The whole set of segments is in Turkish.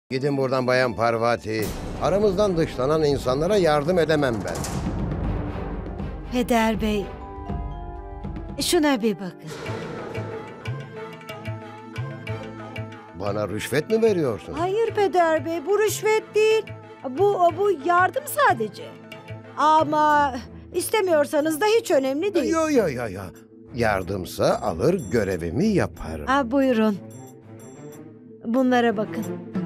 Gidin buradan Bayan Parvati. Aramızdan dışlanan insanlara yardım edemem ben. Peder Bey, şuna bir bakın. Bana rüşvet mi veriyorsun? Hayır Peder Bey, bu rüşvet değil. Bu yardım sadece. Ama istemiyorsanız da hiç önemli değil. Yo. Yardımsa alır görevimi yaparım. Buyurun. Bunlara bakın.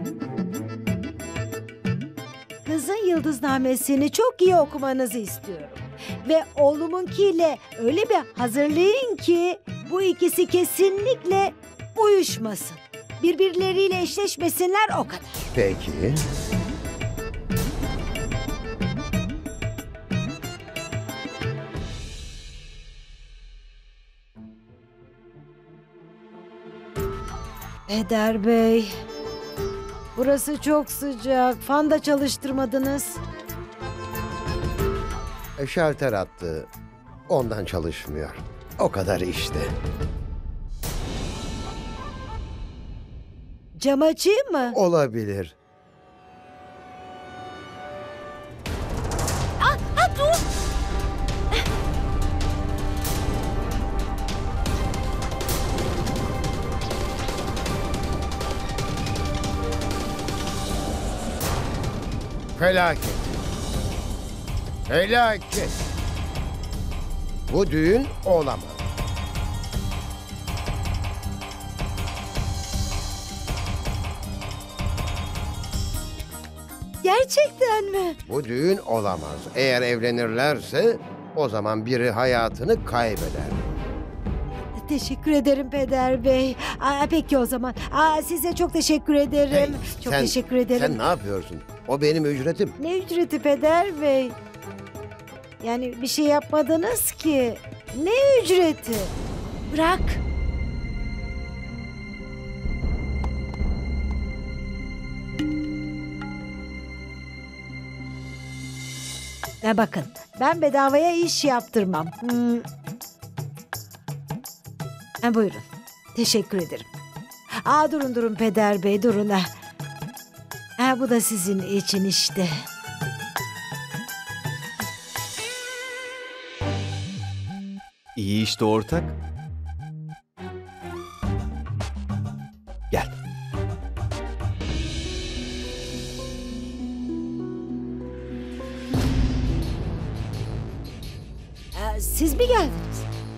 Kızın yıldıznamesini çok iyi okumanızı istiyorum. Ve oğlumunkiyle öyle bir hazırlayın ki bu ikisi kesinlikle uyuşmasın. Birbirleriyle eşleşmesinler, o kadar. Peki. Peder Bey, burası çok sıcak. Fan da çalıştırmadınız. Şalter attı. Ondan çalışmıyor. O kadar işte. Cam açayım mı? Olabilir. Dur! Felaket. Felaket. Bu düğün olamaz. Gerçekten mi? Bu düğün olamaz. Eğer evlenirlerse o zaman biri hayatını kaybeder. Teşekkür ederim Peder Bey. Peki o zaman. Size çok teşekkür ederim. Çok teşekkür ederim. Sen ne yapıyorsun? O benim ücretim. Ne ücreti Peder Bey? Yani bir şey yapmadınız ki. Ne ücreti? Bırak. Bakın, ben bedavaya iş yaptırmam. Buyurun. Teşekkür ederim. Durun Peder Bey, durun. Bu da sizin için işte. İyi işte ortak. Gel. Siz mi geldiniz?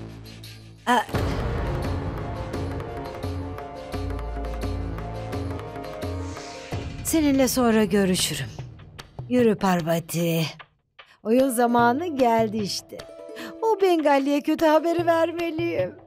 Seninle sonra görüşürüm. Yürü Parvati. Oyun zamanı geldi işte. O Bengalli'ye kötü haberi vermeliyim.